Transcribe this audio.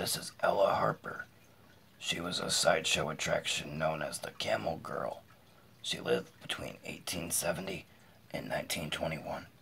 This is Ella Harper. She was a sideshow attraction known as the Camel Girl. She lived between 1870 and 1921.